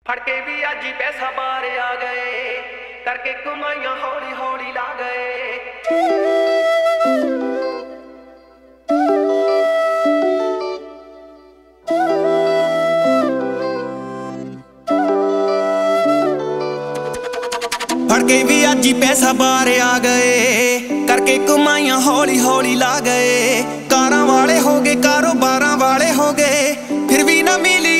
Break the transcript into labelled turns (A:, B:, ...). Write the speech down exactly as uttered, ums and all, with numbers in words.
A: फड़के भी आज ही पैसा बारे आ गए, करके कमाइयां हौली हौली ला गए। फड़के भी आज ही पैसा बारे आ गए, करके कमाइयां हौली हौली ला गए। कारां वाले हो गए, कारोबारां वाले हो गए, फिर भी ना मिली